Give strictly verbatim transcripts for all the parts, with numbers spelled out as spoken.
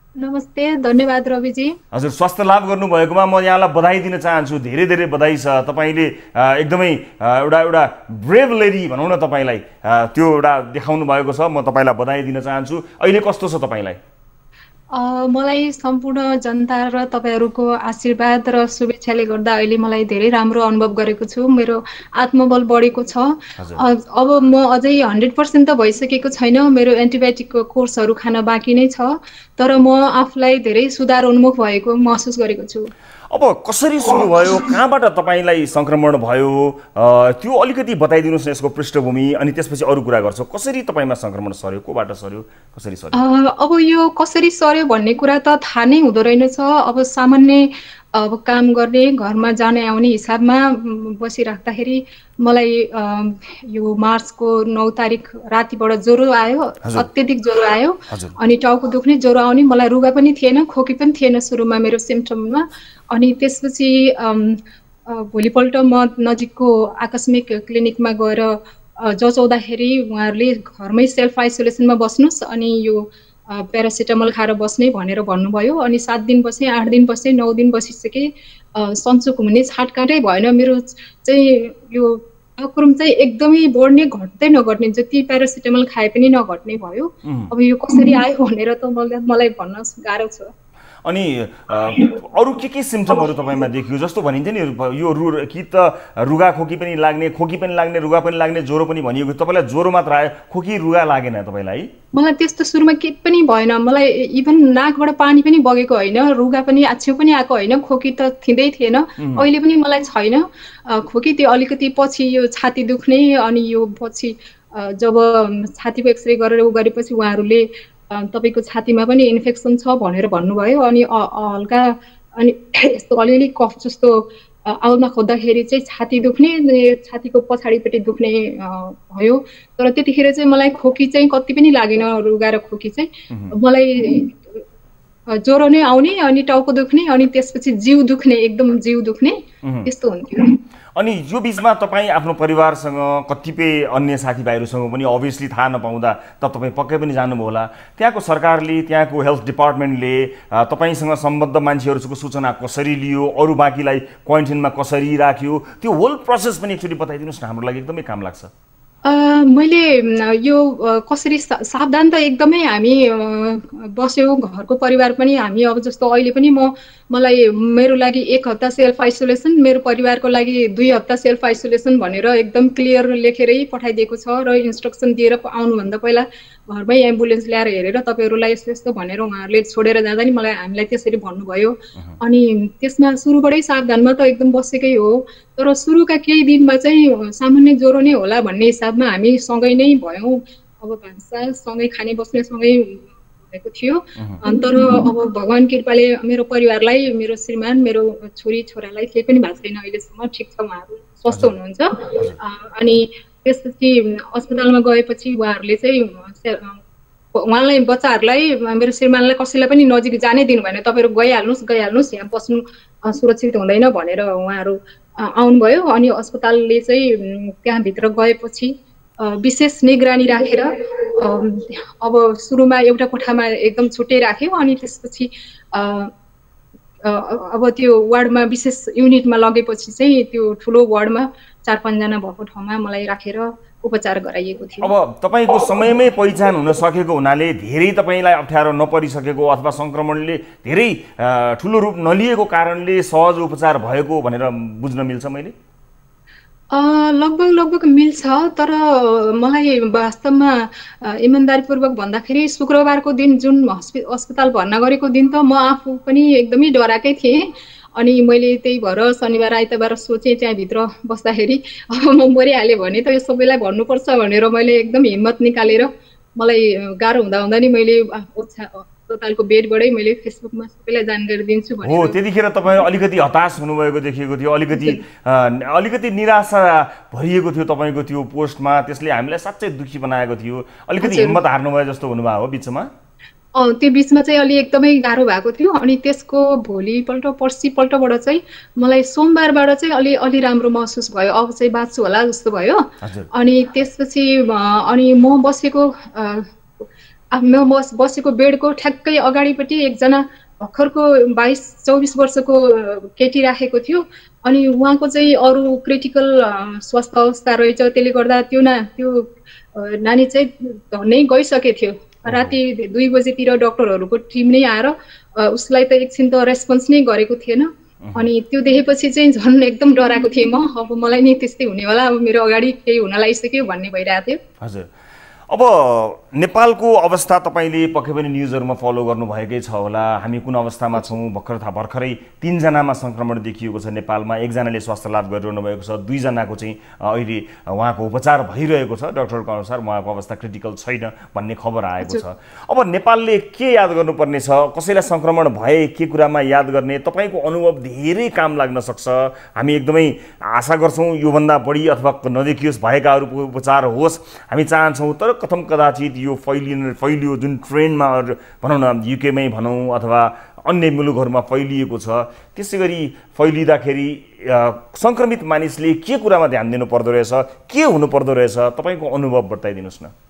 नमस्ते, धन्यवाद रविजी। हजुर, स्वास्थ्य लाभ गर्नुभएकोमा म यहाँलाई बधाई दिन चाहन्छु। धेरै धेरै बधाई छ। तपाईँले एकदमै एउटा एउटा ब्रेभ लेडी भनौँ न, तपाईँलाई त्यो एउटा देखाउनु भएको छ। म तपाईँलाई बधाई दिन चाहन्छु। अहिले कस्तो छ तपाईँलाई? मलाई सम्पूर्ण जनता र तपाईँहरूको आशीर्वाद र शुभेच्छाले गर्दा अहिले मलाई धेरै राम्रो अनुभव गरेको छु। मेरो आत्मबल बढेको छ। अब म अझै हन्ड्रेड पर्सेन्ट त भइसकेको छैन। मेरो एन्टिबायोटिकको कोर्सहरू खान बाँकी नै छ, तर म आफूलाई धेरै सुधार उन्मुख भएको महसुस गरेको छु। अब कसरी सुरु भयो, कहाँबाट तपाईँलाई सङ्क्रमण भयो, त्यो अलिकति बताइदिनुहोस् न, यसको पृष्ठभूमि, अनि त्यसपछि अरू कुरा गर्छौँ। कसरी तपाईँमा सङ्क्रमण सर्यो, कोबाट सर्यो, कसरी सर्यो? अब यो कसरी सर्यो भन्ने कुरा त थाहा नै हुँदो रहेनछ। अब सामान्य अब काम गर्ने, घरमा जाने आउने हिसाबमा बसिराख्दाखेरि मलाई यो मार्चको नौ तारिक रातिबाट ज्वरो आयो, अत्यधिक ज्वरो आयो। अनि टाउको दुख्ने, ज्वरो आउने, मलाई रुगा पनि थिएन, खोकी पनि थिएन सुरुमा मेरो सिम्पटममा। अनि त्यसपछि भोलिपल्ट म नजिकको आकस्मिक क्लिनिकमा गएर जचाउँदाखेरि उहाँहरूले घरमै सेल्फ आइसोलेसनमा बस्नुहोस् अनि यो प्यारासिटामल खाएर बस्ने भनेर भन्नुभयो। अनि सात दिन बसेँ, आठ दिन बसेँ, नौ दिन बसिसकेँ। सन्चो घुम्ने छाटकाटै भएन। मेरो चाहिँ यो टाउकोरुम चाहिँ एकदमै बढ्ने, घट्दै नघट्ने, जति प्यारासिटामल खाए पनि नघट्ने भयो। अब यो कसरी आयो भनेर त मलाई भन्न गाह्रो छ। अनि अरू के के सिम्पटमहरू तपाईँमा देखियो? जस्तो भनिन्छ नि, यो रु कि त रुगा खोकी पनि लाग्ने, खोकी पनि लाग्ने, रुगा पनि लाग्ने, ज्वरो पनि भनिएको। तपाईँलाई ज्वरो मात्र आयो, खोकी रुगा लागेन तपाईँलाई? मलाई त्यस्तो सुरुमा केही पनि भएन। मलाई इभन नाकबाट पानी पनि बगेको होइन, रुगा पनि आछ्यु पनि आएको होइन, खोकी त थिँदै थिएन, अहिले पनि मलाई छैन खोकी। त्यो अलिकति पछि यो छाती दुख्ने, अनि यो पछि जब छातीको एक्सरे गरेर उ गरेपछि उहाँहरूले तपाईँको छातीमा पनि इन्फेक्सन छ भनेर भन्नुभयो। अनि हल्का अनि यस्तो अलिअलि कफ जस्तो आउन खोज्दाखेरि चाहिँ छाती दुख्ने, छातीको पछाडिपट्टि दुख्ने भयो। तर त्यतिखेर चाहिँ मलाई खोकी चाहिँ कति पनि लागेन, रुगा र खोकी चाहिँ। मलाई ज्वरो नै आउने, अनि टाउको दुख्ने, अनि त्यसपछि जिउ दुख्ने, एकदम जिउ दुख्ने, त्यस्तो हुन्थ्यो। अनि यो बिचमा तपाईँ आफ्नो परिवारसँग, कतिपय अन्य साथीभाइहरूसँग पनि अभियसली थाहा नपाउँदा त तपाईँ पक्कै पनि जानुभयो होला। त्यहाँको सरकारले, त्यहाँको हेल्थ डिपार्टमेन्टले तपाईँसँग सम्बद्ध मान्छेहरूको सूचना कसरी लियो, अरू बाँकीलाई क्वारेन्टाइनमा कसरी राख्यो, त्यो होल प्रोसेस पनि एकचोटि बताइदिनुहोस् न, हाम्रो लागि एकदमै काम लाग्छ। मैले यो कसरी सावधान त एकदमै हामी बस्यौँ, घरको परिवार पनि हामी। अब जस्तो अहिले पनि म मलाई मेरो लागि एक हप्ता सेल्फ आइसोलेसन, मेरो परिवारको लागि दुई हप्ता सेल्फ आइसोलेसन भनेर एकदम क्लियर लेखेरै पठाइदिएको छ। र इन्स्ट्रक्सन दिएर आउनुभन्दा पहिला घरमै एम्बुलेन्स ल्याएर हेरेर तपाईँहरूलाई यस्तो यस्तो भनेर उहाँहरूले छोडेर जाँदा नि मलाई हामीलाई त्यसरी भन्नुभयो। अनि त्यसमा सुरुबाटै सावधानमा त एकदम बसेकै हो। तर सुरुका केही दिनमा चाहिँ सामान्य ज्वरो नै होला भन्ने हिसाबमा हामी सँगै नै भयौँ। अब भान्सा सँगै खाने बस्ने सँगै भएको थियो। तर अब भगवान् कृपाले मेरो परिवारलाई, मेरो श्रीमान, मेरो छोरी छोरालाई केही पनि भएको छैन अहिलेसम्म, ठिक छ, उहाँहरू स्वस्थ हुनुहुन्छ। अनि त्यसपछि अस्पतालमा गएपछि उहाँहरूले चाहिँ उहाँलाई, बच्चाहरूलाई, मेरो श्रीमानलाई कसैलाई पनि नजिक जानै दिनु भएन। तपाईँहरू गइहाल्नुहोस् गइहाल्नुहोस् यहाँ बस्नु सुरक्षित हुँदैन भनेर उहाँहरू आउनुभयो। अनि अस्पतालले चाहिँ त्यहाँभित्र गएपछि विशेष निगरानी राखेर अब सुरुमा एउटा कोठामा एकदम छुट्टै राख्यो। अनि त्यसपछि अब त्यो वार्डमा, विशेष युनिटमा लगेपछि चाहिँ त्यो ठुलो वार्डमा चार पाँचजना भएको ठाउँमा मलाई राखेर उपचार गराइएको थियो। अब तपाईँको समयमै पहिचान हुन सकेको हुनाले धेरै तपाईँलाई अप्ठ्यारो नपरिसकेको, अथवा सङ्क्रमणले धेरै ठुलो रूप नलिएको कारणले सहज उपचार भएको भनेर बुझ्न मिल्छ मैले? लगभग लगभग मिल्छ। तर मलाई वास्तवमा इमान्दारीपूर्वक भन्दाखेरि शुक्रबारको दिन जुन हस्पि अस्पताल भर्ना गरेको दिन त म आफू पनि एकदमै डराएकै थिएँ। अनि मैले त्यही भएर शनिबार आइतबार सोचेँ त्यहाँभित्र बस्दाखेरि अब म मरिहालेँ भने त यो सबैलाई भन्नुपर्छ भनेर मैले एकदम हिम्मत निकालेर, मलाई गाह्रो हुँदा हुँदा नि मैले अस्पतालको बेडबाटै मैले फेसबुकमा सबैलाई जानकारी दिन्छु भनेर। हो, त्यतिखेर तपाईँ अलिकति हताश हुनुभएको देखिएको थियो, अलिकति अलिकति निराशा भरिएको थियो तपाईँको त्यो पोस्टमा। त्यसले हामीलाई साँच्चै दुःखी बनाएको थियो। अलिकति हिम्मत हार्नुभयो जस्तो हुनुभयो हो बिचमा? अँ, त्यो बिचमा चाहिँ अलि एकदमै गाह्रो भएको थियो। अनि त्यसको भोलिपल्ट पर्सिपल्टबाट चाहिँ मलाई सोमबारबाट चाहिँ अलि अलि राम्रो महसुस भयो, अब चाहिँ बाँच्छु होला जस्तो भयो। अनि त्यसपछि अनि म बसेको म बस बसेको बेडको ठ्याक्कै अगाडिपट्टि एकजना भर्खरको बाइस चौबिस वर्षको केटी राखेको थियो। अनि उहाँको चाहिँ अरू क्रिटिकल स्वास्थ्य अवस्था रहेछ, त्यसले गर्दा त्यो ना त्यो नानी चाहिँ धन्नै गइसकेको थियो। राति दुई बजेतिर डक्टरहरूको टिम नै आएर उसलाई त एकछिन त रेस्पोन्स नै गरेको थिएन। अनि त्यो देखेपछि चाहिँ झन् एकदम डराएको थिएँ म, अब मलाई नि त्यस्तै हुने होला, अब मेरो अगाडि केही हुन लागिसक्यो भन्ने भइरहेको थियो। हजुर, अब नेपालको अवस्था तपाईँले पक्कै पनि न्युजहरूमा फलो गर्नुभएकै छ होला। हामी कुन अवस्थामा छौँ, भर्खर थाहा भर्खरै तिनजनामा सङ्क्रमण देखिएको छ नेपालमा, एकजनाले स्वास्थ्य लाभ गरिरहनु भएको छ, दुईजनाको चाहिँ अहिले उहाँको उपचार भइरहेको छ, डक्टरको अनुसार उहाँको अवस्था क्रिटिकल छैन भन्ने खबर आएको छ। अब नेपालले के याद गर्नुपर्ने छ, कसैलाई सङ्क्रमण भए के कुरामा याद गर्ने, तपाईँको अनुभव धेरै काम लाग्न सक्छ। हामी एकदमै आशा गर्छौँ योभन्दा बढी अथवा नदेखियोस्, भएकाहरूको उपचार होस् हामी चाहन्छौँ। तर कथम कदाचित यो फैलिन फैलियो जुन ट्रेन्डमा भनौँ न युकेमै भनौँ अथवा अन्य मुलुकहरूमा फैलिएको छ, त्यसै गरी फैलिँदाखेरि सङ्क्रमित मानिसले के कुरामा ध्यान दिनु पर्दो रहेछ, के हुनु पर्दो रहेछ, तपाईँको अनुभव बताइदिनुहोस् न।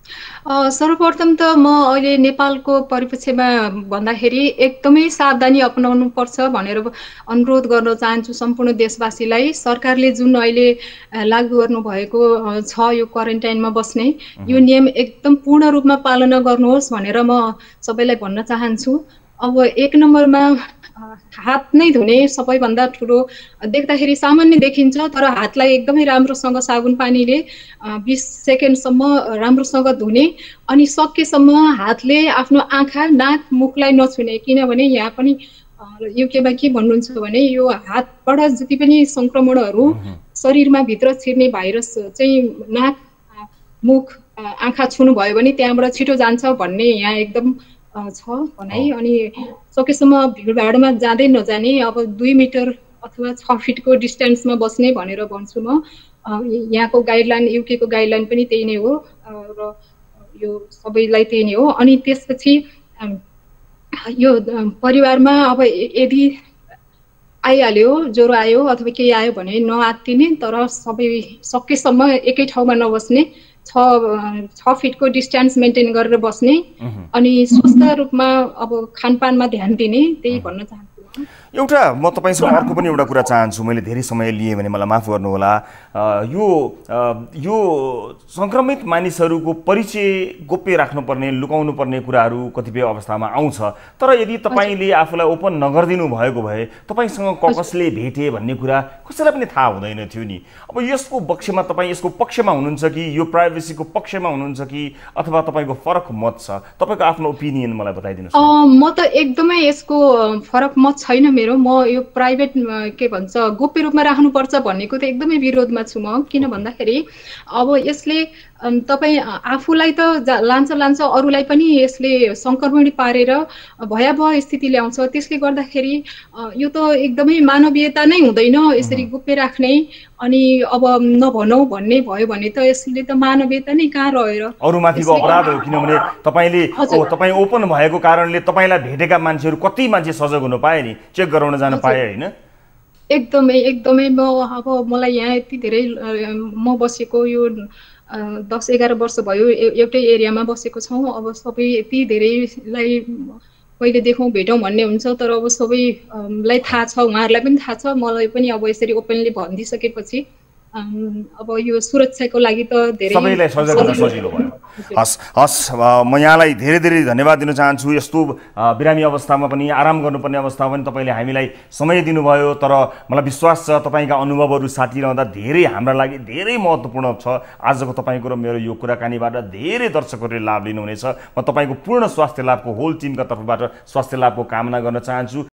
सर्वप्रथम त म अहिले नेपालको परिप्रेक्ष्यमा भन्दाखेरि एकदमै सावधानी अपनाउनु पर्छ भनेर अनुरोध गर्न चाहन्छु सम्पूर्ण देशवासीलाई। सरकारले जुन अहिले लागू गर्नुभएको छ यो क्वारेन्टाइनमा बस्ने यो नियम एकदम पूर्ण रूपमा पालना गर्नुहोस् भनेर म सबैलाई भन्न चाहन्छु। अब एक नम्बरमा हात नै धुने सबैभन्दा ठुलो, देख्दाखेरि सामान्य देखिन्छ तर हातलाई एकदमै राम्रोसँग साबुन पानीले बिस सेकेन्डसम्म राम्रोसँग धुने। अनि सकेसम्म हातले आफ्नो आँखा नाक मुखलाई नछुने, किनभने यहाँ पनि युकेमा के भन्नुहुन्छ भने यो हातबाट जति पनि सङ्क्रमणहरू शरीरमा भित्र छिर्ने भाइरस चाहिँ नाक मुख आँखा छुनु भयो भने त्यहाँबाट छिटो जान्छ भन्ने यहाँ एकदम छ भनाइ। अनि सकेसम्म भिडभाडमा जाँदै नजाने, अब दुई मिटर अथवा छ फिटको डिस्टेन्समा बस्ने भनेर भन्छु म। यहाँको गाइडलाइन युकेको गाइडलाइन पनि त्यही नै हो र यो सबैलाई त्यही नै हो। अनि त्यसपछि यो परिवारमा अब यदि आइहाल्यो, ज्वरो आयो अथवा केही आयो भने नआत्तिने, तर सबै सकेसम्म एकै ठाउँमा नबस्ने, छ छ फिटको डिस्टेन्स मेन्टेन गरेर बस्ने। अनि स्वस्थ रूपमा अब खानपानमा ध्यान दिने, त्यही भन्न चाहन्छु। एउटा म तपाईँसँग अर्को पनि एउटा कुरा चाहन्छु, मैले धेरै समय लिएँ भने मलाई माफ गर्नुहोला। यो यो सङ्क्रमित मानिसहरूको परिचय गोप्य राख्नुपर्ने, लुकाउनु पर्ने कुराहरू कतिपय अवस्थामा आउँछ। तर यदि तपाईँले आफूलाई ओपन नगरिदिनु भएको भए तपाईँसँग कसले भेटे भन्ने कुरा कसैलाई पनि थाहा हुँदैन थियो नि। अब यसको पक्षमा तपाईँ यसको पक्षमा हुनुहुन्छ कि यो प्राइभेसीको पक्षमा हुनुहुन्छ कि अथवा तपाईँको फरक मत छ? तपाईँको आफ्नो ओपिनियन मलाई बताइदिनुहोस्। म त एकदमै यसको फरक मत छैन मेरो। म यो प्राइभेट के भन्छ गोप्य रूपमा राख्नुपर्छ भन्नेको त एकदमै विरोधमा छु म। किन भन्दाखेरि अब यसले तपाईँ आफूलाई त लान्छ लान्छ अरूलाई पनि यसले सङ्क्रमण पारेर भयावह स्थिति ल्याउँछ। त्यसले गर्दाखेरि यो त एकदमै मानवीयता नै हुँदैन यसरी गोप्य राख्ने। अनि अब नभनौँ भन्ने भयो भने त यसले त मानवीयता नै कहाँ रहेर, अरूमाथिको अपराध हो। किनभने तपाईँले तपाईँ ओपन भएको कारणले तपाईँलाई भेटेका मान्छेहरू कति मान्छे सजग हुन पाए नि, चेक गराउन जान पाए होइन? एकदमै एकदमै म अब मलाई यहाँ यति धेरै म बसेको यो दस एघार वर्ष भयो एउटै एरियामा बसेको छौँ। अब सबै यति धेरैलाई कहिले देखौँ भेटौँ भन्ने हुन्छ, तर अब सबैलाई थाहा छ, उहाँहरूलाई पनि थाहा छ, मलाई पनि अब यसरी ओपनली भनिदिइसकेपछि अब यो सुरक्षाको लागि त धेरै सबैलाई सजग हुन सजिलो भयो। हस् हस् म यहाँलाई धेरै धेरै धन्यवाद दिन चाहन्छु। यस्तो बिरामी अवस्थामा पनि, आराम गर्नुपर्ने अवस्थामा पनि तपाईँले हामीलाई समय दिनुभयो। तर मलाई विश्वास छ तपाईँका अनुभवहरू साटिरहँदा धेरै हाम्रा लागि धेरै महत्त्वपूर्ण छ। आजको तपाईँको र मेरो यो कुराकानीबाट धेरै दर्शकहरूले लाभ लिनुहुनेछ। म तपाईँको पूर्ण स्वास्थ्य लाभको होल टिमका तर्फबाट स्वास्थ्य लाभको कामना गर्न चाहन्छु।